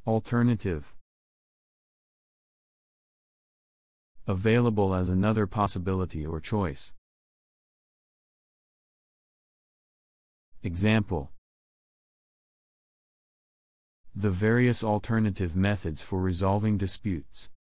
Alternative. Available as another possibility or choice. Example. The various alternative methods for resolving disputes.